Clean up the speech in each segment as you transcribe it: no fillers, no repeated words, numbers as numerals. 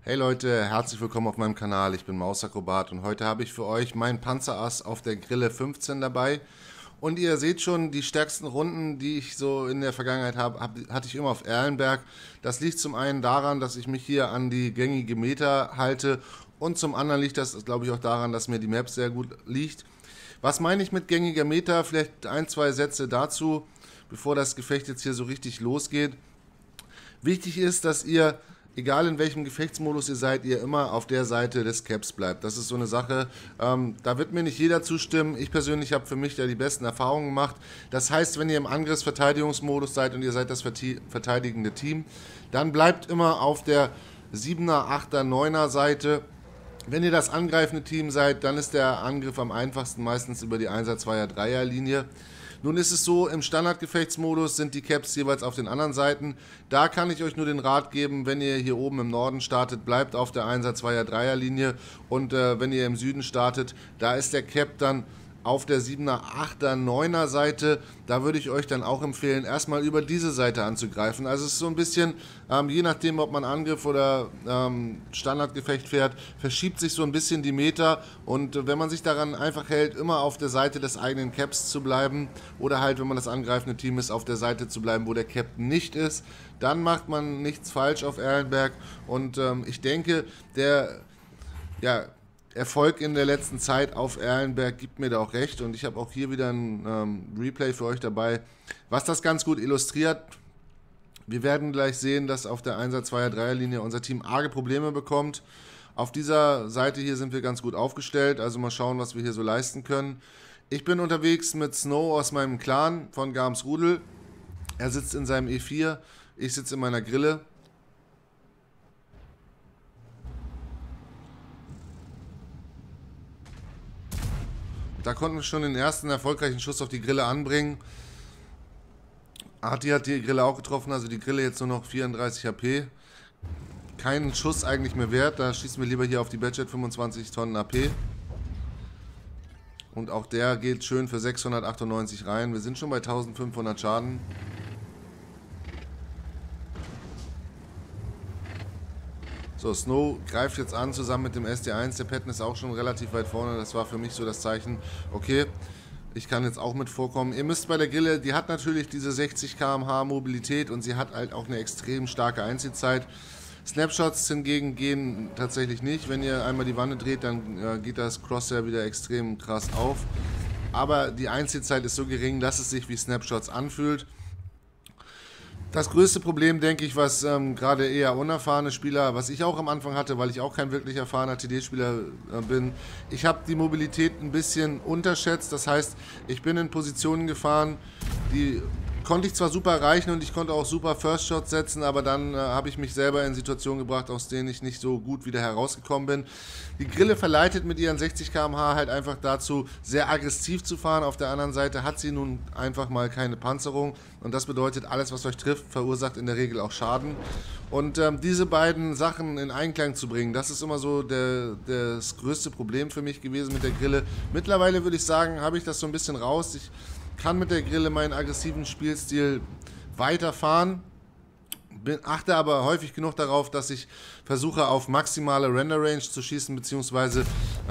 Hey Leute, herzlich willkommen auf meinem Kanal. Ich bin Mausakrobat und heute habe ich für euch meinen Panzerass auf der Grille 15 dabei. Und ihr seht schon, die stärksten Runden, die ich so in der Vergangenheit hatte ich immer auf Erlenberg. Das liegt zum einen daran, dass ich mich hier an die gängige Meta halte und zum anderen liegt das, glaube ich, auch daran, dass mir die Map sehr gut liegt. Was meine ich mit gängiger Meta? Vielleicht ein, zwei Sätze dazu, bevor das Gefecht jetzt hier so richtig losgeht. Wichtig ist, dass ihr, egal in welchem Gefechtsmodus ihr seid, ihr immer auf der Seite des Caps bleibt. Das ist so eine Sache, da wird mir nicht jeder zustimmen. Ich persönlich habe für mich da die besten Erfahrungen gemacht. Das heißt, wenn ihr im Angriffsverteidigungsmodus seid und ihr seid das verteidigende Team, dann bleibt immer auf der 7er, 8er, 9er Seite. Wenn ihr das angreifende Team seid, dann ist der Angriff am einfachsten meistens über die 1er, 2er, 3er Linie. Nun ist es so, im Standardgefechtsmodus sind die Caps jeweils auf den anderen Seiten. Da kann ich euch nur den Rat geben, wenn ihr hier oben im Norden startet, bleibt auf der 1er, 2er, 3er Linie. Und wenn ihr im Süden startet, da ist der Cap dann auf der 7er, 8er, 9er Seite. Da würde ich euch dann auch empfehlen, erstmal über diese Seite anzugreifen. Also es ist so ein bisschen, je nachdem, ob man Angriff oder Standardgefecht fährt, verschiebt sich so ein bisschen die Meta. Und wenn man sich daran einfach hält, immer auf der Seite des eigenen Caps zu bleiben oder halt, wenn man das angreifende Team ist, auf der Seite zu bleiben, wo der Cap nicht ist, dann macht man nichts falsch auf Erlenberg. Und ich denke, der Erfolg in der letzten Zeit auf Erlenberg gibt mir da auch recht und ich habe auch hier wieder ein Replay für euch dabei, was das ganz gut illustriert. Wir werden gleich sehen, dass auf der 1er, 2er, 3er Linie unser Team arge Probleme bekommt. Auf dieser Seite hier sind wir ganz gut aufgestellt, also mal schauen, was wir hier so leisten können. Ich bin unterwegs mit Snow aus meinem Clan von Garmsrudel. Er sitzt in seinem E4, ich sitze in meiner Grille. Da konnten wir schon den ersten erfolgreichen Schuss auf die Grille anbringen. Arti hat die Grille auch getroffen, also die Grille jetzt nur noch 34 HP. Keinen Schuss eigentlich mehr wert, da schießen wir lieber hier auf die Badget 25 Tonnen AP. Und auch der geht schön für 698 rein. Wir sind schon bei 1500 Schaden. So, Snow greift jetzt an, zusammen mit dem SD1. Der Patton ist auch schon relativ weit vorne. Das war für mich so das Zeichen, okay, ich kann jetzt auch mit vorkommen. Ihr müsst bei der Grille, die hat natürlich diese 60 km/h Mobilität und sie hat halt auch eine extrem starke Einziehzeit. Snapshots hingegen gehen tatsächlich nicht. Wenn ihr einmal die Wanne dreht, dann geht das Crosshair wieder extrem krass auf. Aber die Einziehzeit ist so gering, dass es sich wie Snapshots anfühlt. Das größte Problem, denke ich, was gerade eher unerfahrene Spieler, was ich auch am Anfang hatte, weil ich auch kein wirklich erfahrener TD-Spieler bin, ich habe die Mobilität ein bisschen unterschätzt. Das heißt, ich bin in Positionen gefahren, die konnte ich zwar super erreichen und ich konnte auch super First Shots setzen, aber dann habe ich mich selber in Situationen gebracht, aus denen ich nicht so gut wieder herausgekommen bin. Die Grille verleitet mit ihren 60 km/h halt einfach dazu, sehr aggressiv zu fahren. Auf der anderen Seite hat sie nun einfach mal keine Panzerung und das bedeutet, alles was euch trifft, verursacht in der Regel auch Schaden. Und diese beiden Sachen in Einklang zu bringen, das ist immer so das größte Problem für mich gewesen mit der Grille. Mittlerweile würde ich sagen, habe ich das so ein bisschen raus. Ich kann mit der Grille meinen aggressiven Spielstil weiterfahren, achte aber häufig genug darauf, dass ich versuche auf maximale Render Range zu schießen, beziehungsweise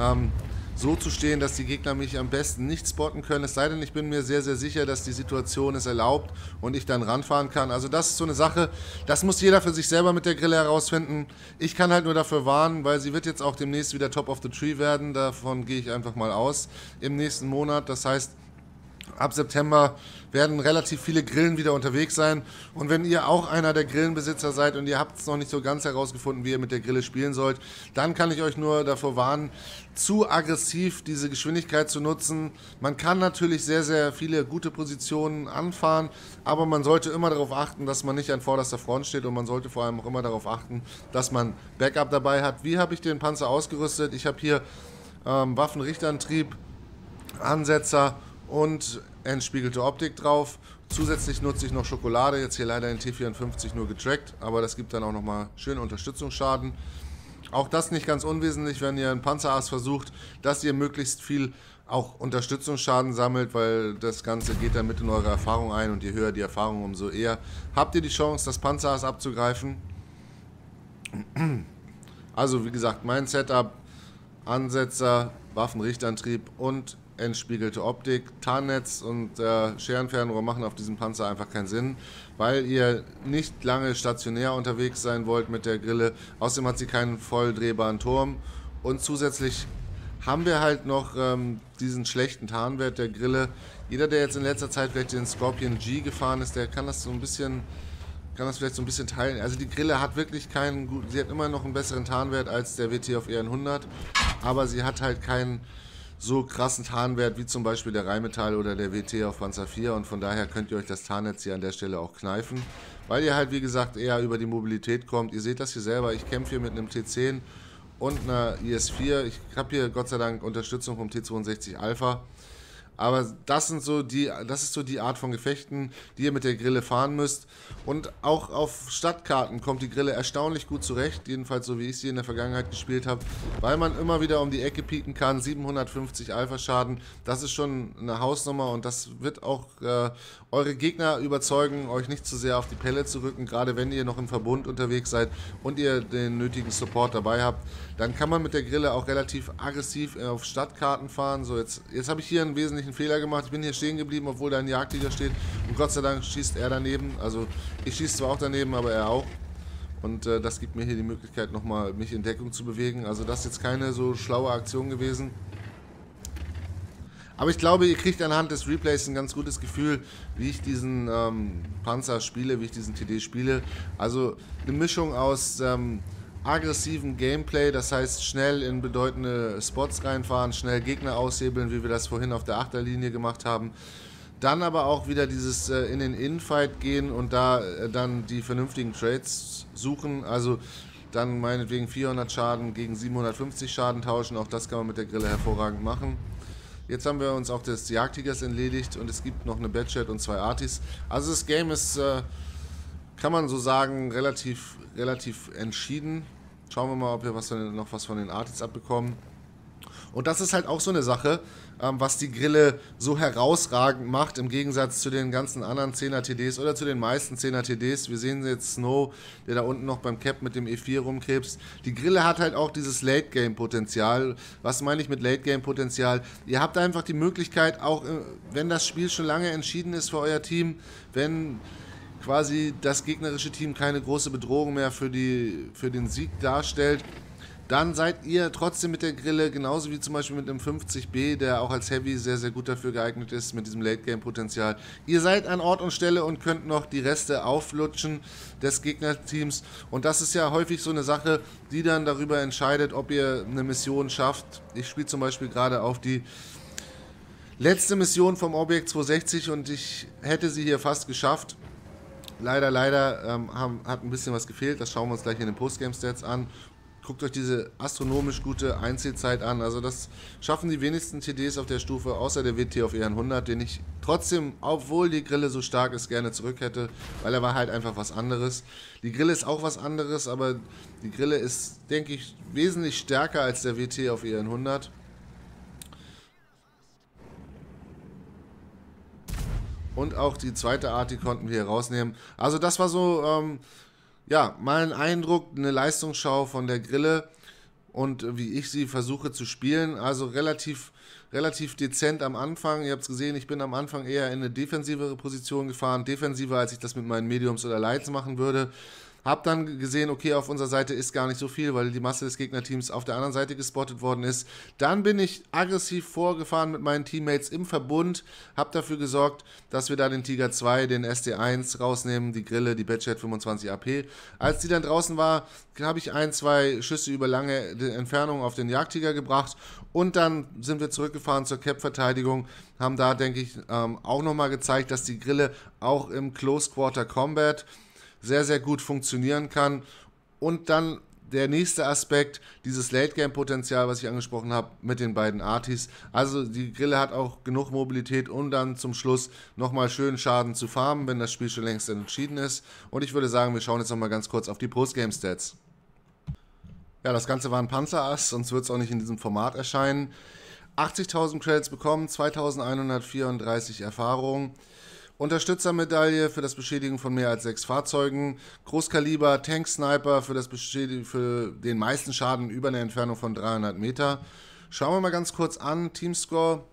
so zu stehen, dass die Gegner mich am besten nicht spotten können, es sei denn, ich bin mir sehr, sehr sicher, dass die Situation es erlaubt und ich dann ranfahren kann. Also das ist so eine Sache, das muss jeder für sich selber mit der Grille herausfinden. Ich kann halt nur dafür warnen, weil sie wird jetzt auch demnächst wieder Top of the Tree werden, davon gehe ich einfach mal aus, im nächsten Monat. Das heißt, ab September werden relativ viele Grillen wieder unterwegs sein. Und wenn ihr auch einer der Grillenbesitzer seid und ihr habt es noch nicht so ganz herausgefunden, wie ihr mit der Grille spielen sollt, dann kann ich euch nur davor warnen, zu aggressiv diese Geschwindigkeit zu nutzen. Man kann natürlich sehr, sehr viele gute Positionen anfahren, aber man sollte immer darauf achten, dass man nicht an vorderster Front steht und man sollte vor allem auch immer darauf achten, dass man Backup dabei hat. Wie habe ich den Panzer ausgerüstet? Ich habe hier Waffenrichtantrieb, Ansetzer und entspiegelte Optik drauf. Zusätzlich nutze ich noch Schokolade, jetzt hier leider in T54 nur getrackt, aber das gibt dann auch nochmal schönen Unterstützungsschaden. Auch das nicht ganz unwesentlich, wenn ihr einen Panzerass versucht, dass ihr möglichst viel auch Unterstützungsschaden sammelt, weil das Ganze geht dann mit in eure Erfahrung ein und je höher die Erfahrung, umso eher habt ihr die Chance, das Panzerass abzugreifen. Also wie gesagt, mein Setup, Ansetzer, Waffenrichtantrieb und entspiegelte Optik. Tarnnetz und Scherenfernrohr machen auf diesem Panzer einfach keinen Sinn, weil ihr nicht lange stationär unterwegs sein wollt mit der Grille. Außerdem hat sie keinen voll drehbaren Turm und zusätzlich haben wir halt noch diesen schlechten Tarnwert der Grille. Jeder, der jetzt in letzter Zeit vielleicht den Scorpion G gefahren ist, der kann das vielleicht so ein bisschen teilen. Also die Grille hat wirklich keinen guten, sie hat immer noch einen besseren Tarnwert als der WT auf ER100, aber sie hat halt keinen so krassen Tarnwert wie zum Beispiel der Rheinmetall oder der WT auf Panzer IV und von daher könnt ihr euch das Tarnnetz hier an der Stelle auch kneifen, weil ihr halt wie gesagt eher über die Mobilität kommt. Ihr seht das hier selber, ich kämpfe hier mit einem T10 und einer IS-4. Ich habe hier Gott sei Dank Unterstützung vom T62 Alpha. Aber das ist so die Art von Gefechten, die ihr mit der Grille fahren müsst. Und auch auf Stadtkarten kommt die Grille erstaunlich gut zurecht, jedenfalls so wie ich sie in der Vergangenheit gespielt habe, weil man immer wieder um die Ecke pieken kann. 750 Alpha-Schaden, das ist schon eine Hausnummer und das wird auch eure Gegner überzeugen, euch nicht zu sehr auf die Pelle zu rücken, gerade wenn ihr noch im Verbund unterwegs seid und ihr den nötigen Support dabei habt. Dann kann man mit der Grille auch relativ aggressiv auf Stadtkarten fahren. So, jetzt habe ich hier einen wesentlichen Fehler gemacht. Ich bin hier stehen geblieben, obwohl da ein Jagdtiger steht. Und Gott sei Dank schießt er daneben. Also ich schieße zwar auch daneben, aber er auch. Und das gibt mir hier die Möglichkeit, nochmal mich in Deckung zu bewegen. Also das ist jetzt keine so schlaue Aktion gewesen. Aber ich glaube, ihr kriegt anhand des Replays ein ganz gutes Gefühl, wie ich diesen Panzer spiele, wie ich diesen TD spiele. Also eine Mischung aus aggressiven Gameplay, das heißt schnell in bedeutende Spots reinfahren, schnell Gegner aushebeln, wie wir das vorhin auf der Achterlinie gemacht haben. Dann aber auch wieder dieses in den Infight gehen und da dann die vernünftigen Trades suchen. Also dann meinetwegen 400 Schaden gegen 750 Schaden tauschen. Auch das kann man mit der Grille hervorragend machen. Jetzt haben wir uns auch des Jagdtigers entledigt und es gibt noch eine Badchat und 2 Artis. Also das Game ist, kann man so sagen, relativ entschieden. Schauen wir mal, ob wir noch was von den Artis abbekommen. Und das ist halt auch so eine Sache, was die Grille so herausragend macht, im Gegensatz zu den ganzen anderen 10er TDs oder zu den meisten 10er TDs. Wir sehen jetzt Snow, der da unten noch beim Cap mit dem E4 rumkrebst. Die Grille hat halt auch dieses Late-Game-Potenzial. Was meine ich mit Late-Game-Potenzial? Ihr habt einfach die Möglichkeit, auch wenn das Spiel schon lange entschieden ist für euer Team, wenn quasi das gegnerische Team keine große Bedrohung mehr für den Sieg darstellt, dann seid ihr trotzdem mit der Grille, genauso wie zum Beispiel mit einem 50B, der auch als Heavy sehr, sehr gut dafür geeignet ist, mit diesem Late-Game-Potenzial. Ihr seid an Ort und Stelle und könnt noch die Reste auflutschen des Gegnerteams. Und das ist ja häufig so eine Sache, die dann darüber entscheidet, ob ihr eine Mission schafft. Ich spiele zum Beispiel gerade auf die letzte Mission vom Objekt 260 und ich hätte sie hier fast geschafft. Leider hat ein bisschen was gefehlt, das schauen wir uns gleich in den Postgame-Stats an. Guckt euch diese astronomisch gute Einzelzeit an, also das schaffen die wenigsten TDs auf der Stufe, außer der WT auf ER100, den ich trotzdem, obwohl die Grille so stark ist, gerne zurück hätte, weil er war halt einfach was anderes. Die Grille ist auch was anderes, aber die Grille ist, denke ich, wesentlich stärker als der WT auf ER100. Und auch die zweite Art, die konnten wir hier rausnehmen. Also das war so, ja, mal ein Eindruck, eine Leistungsschau von der Grille und wie ich sie versuche zu spielen. Also relativ dezent am Anfang. Ihr habt es gesehen, ich bin am Anfang eher in eine defensivere Position gefahren. Defensiver, als ich das mit meinen Mediums oder Lights machen würde. Hab dann gesehen, okay, auf unserer Seite ist gar nicht so viel, weil die Masse des Gegnerteams auf der anderen Seite gespottet worden ist. Dann bin ich aggressiv vorgefahren mit meinen Teammates im Verbund, hab dafür gesorgt, dass wir da den Tiger 2, den SD1 rausnehmen, die Grille, die Badchat 25 AP. Als die dann draußen war, habe ich 1, 2 Schüsse über lange Entfernung auf den Jagdtiger gebracht und dann sind wir zurückgefahren zur Cap-Verteidigung, haben da, denke ich, auch nochmal gezeigt, dass die Grille auch im Close Quarter Combat sehr, sehr gut funktionieren kann. Und dann der nächste Aspekt, dieses Late-Game-Potenzial, was ich angesprochen habe, mit den beiden Artis. Also die Grille hat auch genug Mobilität, um dann zum Schluss nochmal schön Schaden zu farmen, wenn das Spiel schon längst entschieden ist. Und ich würde sagen, wir schauen jetzt nochmal ganz kurz auf die Postgame-Stats. Ja, das Ganze war ein Panzerass, sonst wird es auch nicht in diesem Format erscheinen. 80.000 Credits bekommen, 2.134 Erfahrungen. Unterstützermedaille für das Beschädigen von mehr als 6 Fahrzeugen. Großkaliber Tank-Sniper für den meisten Schaden über eine Entfernung von 300 Meter. Schauen wir mal ganz kurz an. Teamscore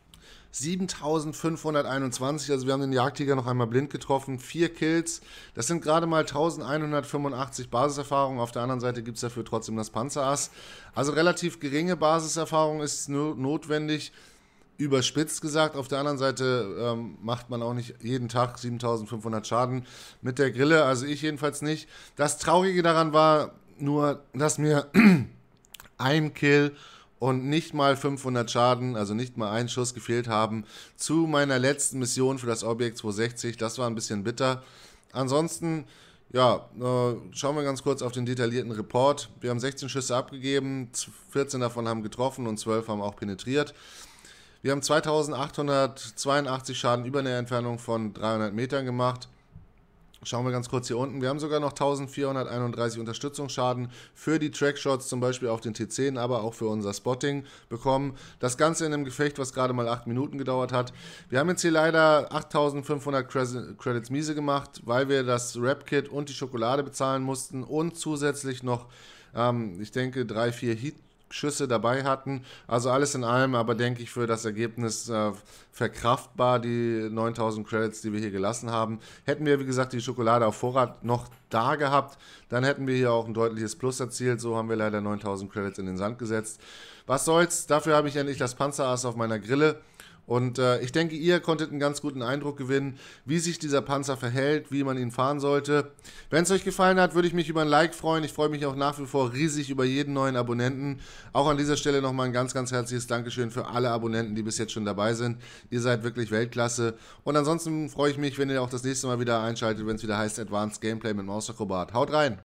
7521, also wir haben den Jagdtiger noch einmal blind getroffen, 4 Kills, das sind gerade mal 1185 Basiserfahrung, auf der anderen Seite gibt es dafür trotzdem das Panzerass, also relativ geringe Basiserfahrung ist notwendig, überspitzt gesagt, auf der anderen Seite macht man auch nicht jeden Tag 7500 Schaden mit der Grille, also ich jedenfalls nicht. Das Traurige daran war nur, dass mir ein Kill und nicht mal 500 Schaden, also nicht mal einen Schuss gefehlt haben zu meiner letzten Mission für das Objekt 260. Das war ein bisschen bitter. Ansonsten, ja, schauen wir ganz kurz auf den detaillierten Report. Wir haben 16 Schüsse abgegeben, 14 davon haben getroffen und 12 haben auch penetriert. Wir haben 2882 Schaden über eine Entfernung von 300 Metern gemacht. Schauen wir ganz kurz hier unten. Wir haben sogar noch 1431 Unterstützungsschaden für die Trackshots, zum Beispiel auf den T10, aber auch für unser Spotting bekommen. Das Ganze in einem Gefecht, was gerade mal 8 Minuten gedauert hat. Wir haben jetzt hier leider 8500 Credits miese gemacht, weil wir das Rap-Kit und die Schokolade bezahlen mussten und zusätzlich noch, ich denke, 3-4 Heat-Schüsse dabei hatten. Also alles in allem, aber denke ich für das Ergebnis verkraftbar, die 9000 Credits, die wir hier gelassen haben. Hätten wir, wie gesagt, die Schokolade auf Vorrat noch da gehabt, dann hätten wir hier auch ein deutliches Plus erzielt. So haben wir leider 9000 Credits in den Sand gesetzt. Was soll's, dafür habe ich endlich das Panzerass auf meiner Grille. Und ich denke, ihr konntet einen ganz guten Eindruck gewinnen, wie sich dieser Panzer verhält, wie man ihn fahren sollte. Wenn es euch gefallen hat, würde ich mich über ein Like freuen. Ich freue mich auch nach wie vor riesig über jeden neuen Abonnenten. Auch an dieser Stelle nochmal ein ganz, ganz herzliches Dankeschön für alle Abonnenten, die bis jetzt schon dabei sind. Ihr seid wirklich Weltklasse. Und ansonsten freue ich mich, wenn ihr auch das nächste Mal wieder einschaltet, wenn es wieder heißt Advanced Gameplay mit Mausakrobat. Haut rein!